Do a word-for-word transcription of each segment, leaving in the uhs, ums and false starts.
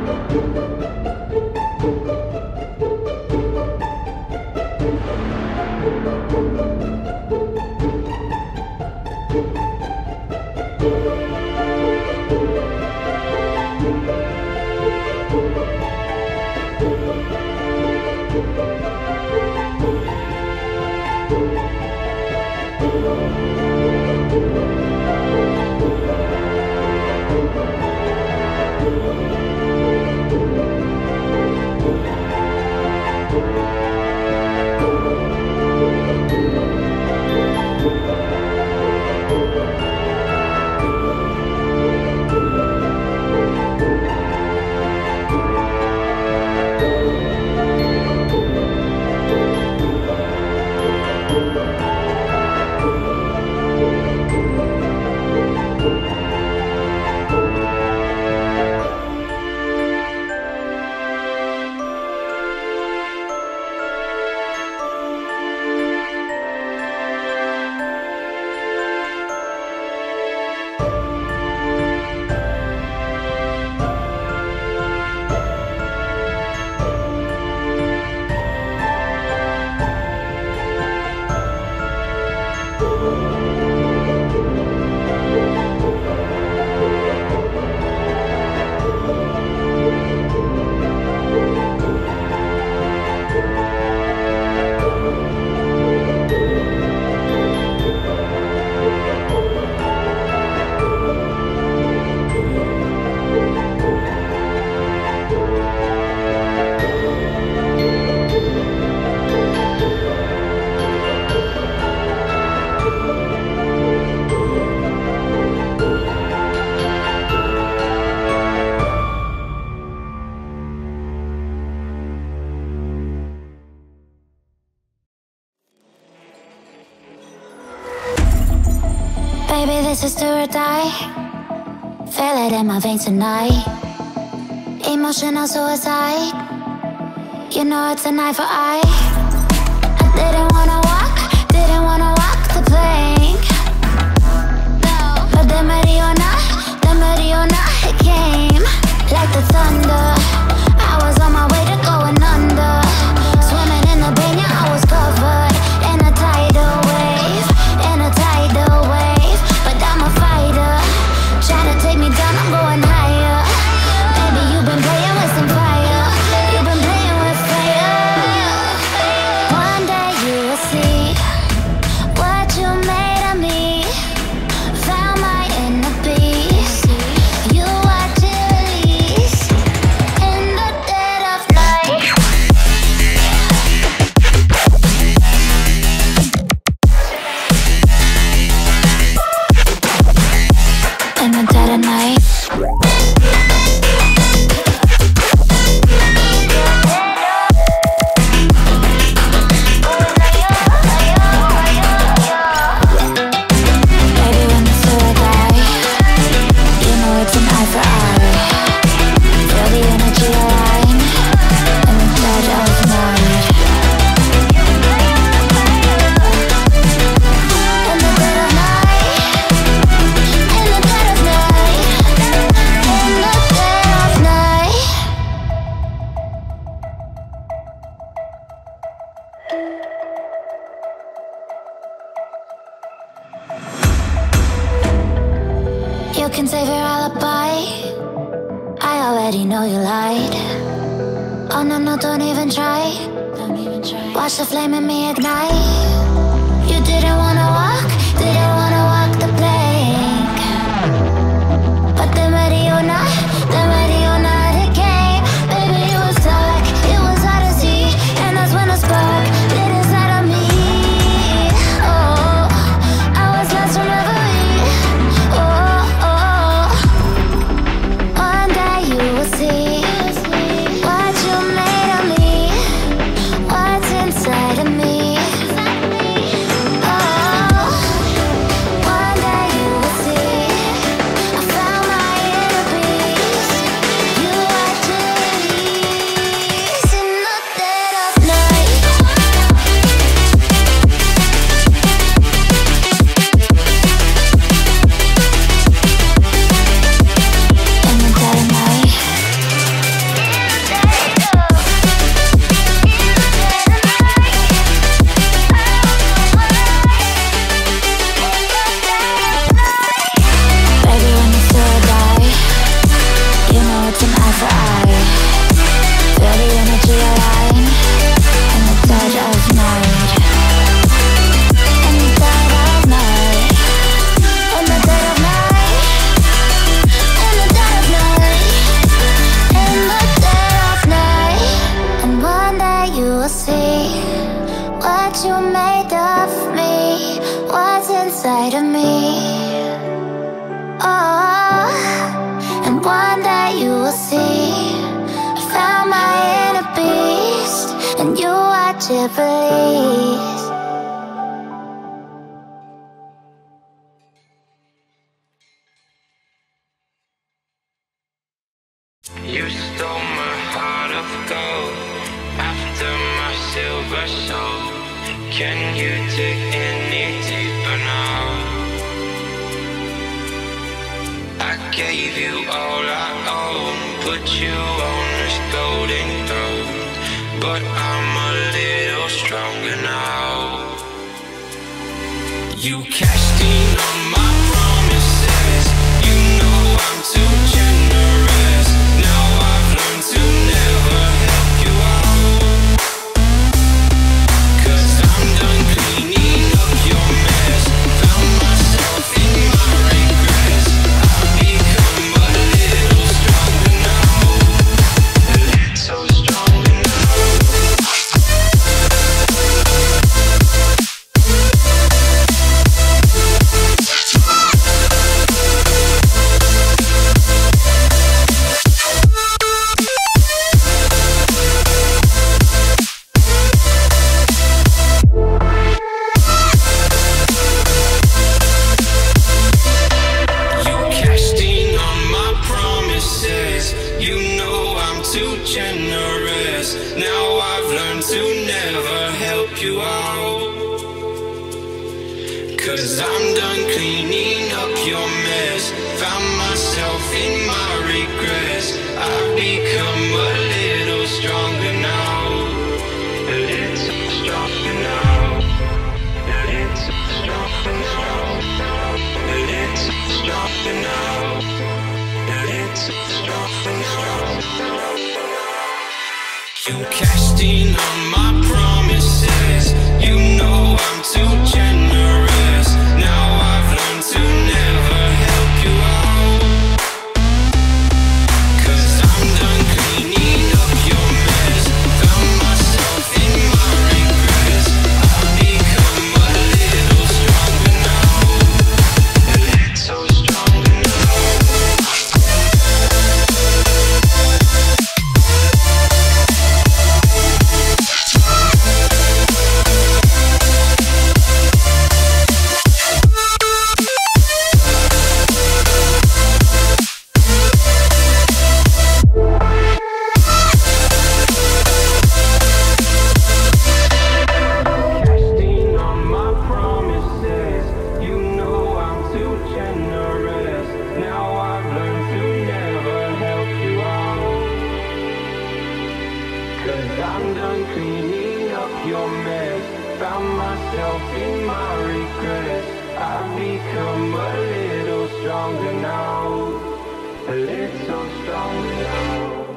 Baby, this is do or die. Feel it in my veins tonight. Emotional suicide. You know it's an eye for eye. I didn't wanna walk, didn't wanna walk the plank. No, but the Mariona, the Mariona, it came like the thunder. I was on my way to going under. Swimming in the banya, I was covered in a tidal wave, in a tidal wave. But I'm a fighter, try to take me down, I'm going higher. Baby, you've been playing with some fire. You've been playing with fire. One day you will see what you made of me. Found my inner peace. You are release in the dead of night. In the dead of night. Baby, when the soul die, you know it's an eye for eye. Feel the energy align in the dead of night. In the dead of night. In the dead of night. In the dead of night. You can save your alibi. I already know you lied. Oh no, no, don't even try. Don't even try. Watch the flame in me ignite. You didn't wanna walk, didn't wanna walk the plank. But the Mariona, the Mariona, it came. Baby, it was dark, it was hard to see. And that's when a spark lit inside of me. Oh, I was lost from reverie. Oh, oh, one day you will see what you made of me, what's inside of me. Oh, ship release. You stole my heart of gold after my silver soul. Can you dig any deeper now? I gave you all I own, put you on this golden throne, but I'm a little stronger now. You cashed in on my promises. You know I'm too generous. Now I've learned to never help you out, 'cause I'm done cleaning up your mess. Found myself in my regrets. I've become a little stronger now, a little stronger now. Generous. Now I've learned to never help you out, 'cause I'm done cleaning up your mess. Found myself in my regrets. I've become a little stronger now, a little stronger now, a little stronger now, a little stronger now, a little stronger now. You cashed in on my promises. You know I'm too generous. Now I've learned to never help you out, 'cause I'm done cleaning up your mess. Found myself in my regrets. I've become a little stronger now, a little stronger now. I'm done cleaning up your mess. Found myself in my regrets. I've become a little stronger now, a little stronger now.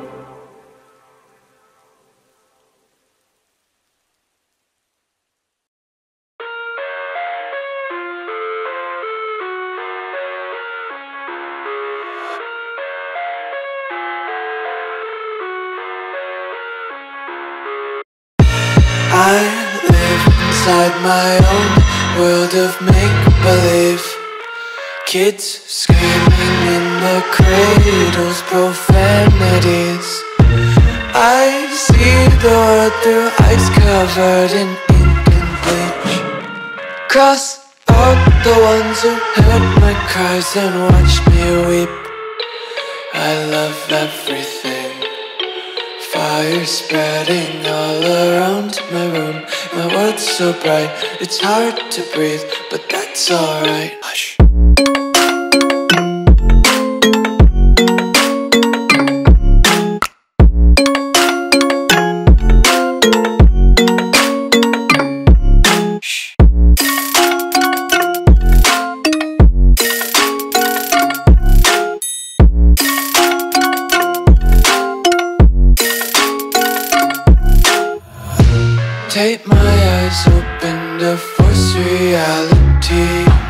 I live inside my own world of make-believe. Kids screaming in the cradles, profanities. I see the world through ice covered in ink and bleach. Cross out the ones who heard my cries and watched me weep. I love everything. Fire spreading all around my room. My world's so bright, it's hard to breathe, but that's alright. Hush. Take my eyes open to force reality.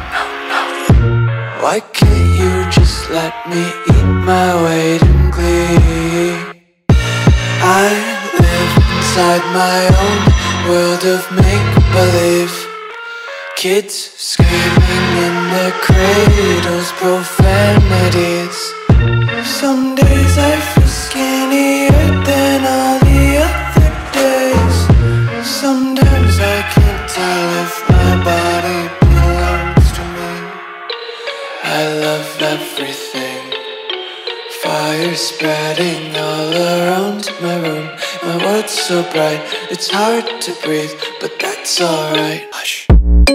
Why can't you just let me eat my weight in glee? I live inside my own world of make-believe. Kids screaming in their cradles, profanities. Some days I feel skinnier than all the other days. Some all around my room. My world's so bright, it's hard to breathe, but that's alright. Hush.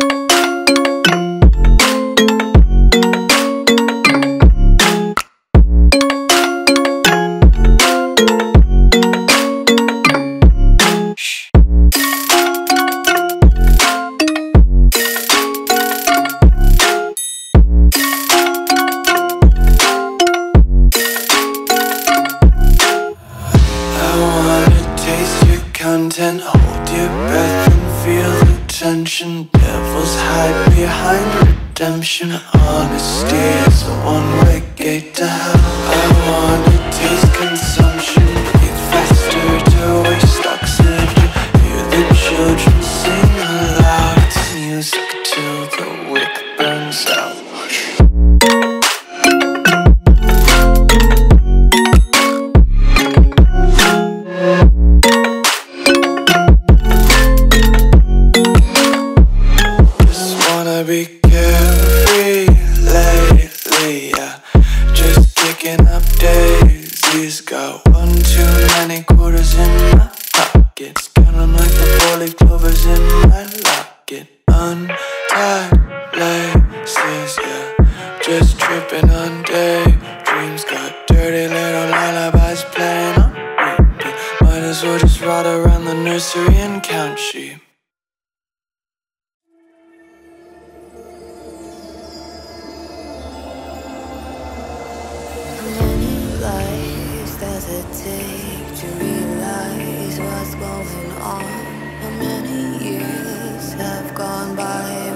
Content, hold your breath and feel the tension. Devils hide behind redemption. Honesty is a one-way gate to hell. I wanna taste consumption, breathe faster to waste oxygen. Hear the children sing aloud. It's music till the wick burns out. Be carefree lately, yeah. Just kicking up daisies. Got one too many quarters in my pockets. Count 'em like the four-leaf clovers in my locket. Untied laces, yeah. Just tripping on daydreams. Got dirty little lullabies playing on repeat. Might as well just ride around the nursery and count sheep. Does it take to realize what's going on? How many years have gone by?